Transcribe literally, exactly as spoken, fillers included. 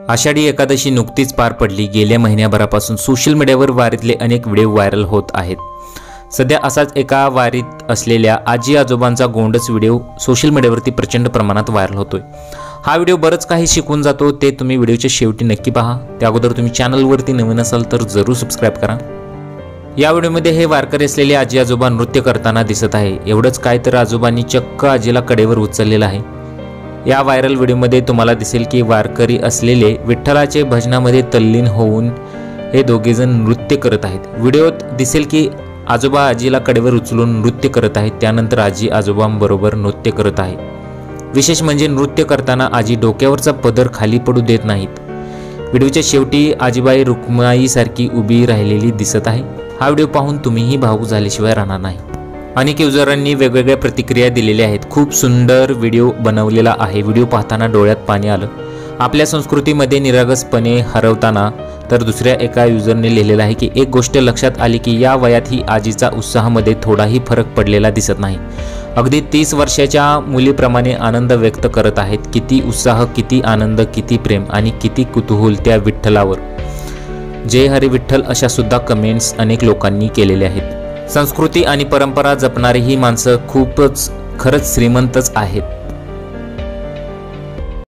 आषाढी एकादशी नुकतीच पार पडली। गेल्या महिन्याभरापासून सोशल मीडियावर वारीतले अनेक व्हिडिओ व्हायरल होत आहेत। सध्या असाच एका वारीत असलेल्या आजी आजोबांचा गोंडस व्हिडिओ सोशल मीडियावरती प्रचंड प्रमाणात व्हायरल होतोय। हा व्हिडिओ बरंच काही शिकून जातो, ते तुम्ही व्हिडिओच्या शेवटी नक्की पहा। त्या अगोदर तुम्ही चॅनलवरती नवीन असाल तर जरूर सबस्क्राइब करा। या व्हिडिओमध्ये हे वारकरी असलेले आजी आजोबा नृत्य करताना दिसत आहे। एवढंच काय तर आजोबांनी चक्क आजीला कडेवर उचललेलं आहे। या व्हायरल व्हिडिओमध्ये तुम्हाला दिसेल की वारकरी असलेले विठ्ठलाचे भजनामध्ये तल्लीन होऊन हे दोघेजण नृत्य करत आहेत। व्हिडिओत दिसेल की आजोबा आजीला कडेवर उचलून नृत्य करत आहेत, त्यानंतर आजी आजोबांबरोबर नृत्य करत आहे। विशेष म्हणजे नृत्य करताना आजी डोक्यावरचा पदर खाली पडू देत नाहीत। व्हिडिओच्या शेवटी आजीबाई रुक्माईसारखी उभी राहिलेली दिसत आहे। हा व्हिडिओ पाहून तुम्हीही भावूक झाल्याशिवाय राहणार नाही। अनेक युजरांनी वेगवेगळ्या प्रतिक्रिया दिलेल्या आहेत। खूप सुंदर व्हिडिओ बनवलेला आहे। व्हिडिओ पाहताना डोळ्यात पाणी आलं। आपल्या संस्कृतीमध्ये निरागसपणे हरवताना, तर दुसऱ्या एका युजरने लिहिलेलं आहे की एक गोष्ट लक्षात आली की या वयात ही आजीचा उत्साहामध्ये थोडाही फरक पडलेला दिसत नाही। अगदी तीस वर्षाच्या मुलीप्रमाणे आनंद व्यक्त करत आहेत। किती उत्साह, किती आनंद, किती प्रेम आणि किती कुतूहल त्या विठ्ठलावर। जय हरी विठ्ठल अशा सुद्धा कमेंट्स अनेक लोकांनी केलेल्या आहेत। संस्कृती आणि परंपरा जपणारी ही माणसं खूपच खरंच श्रीमंतच आहेत।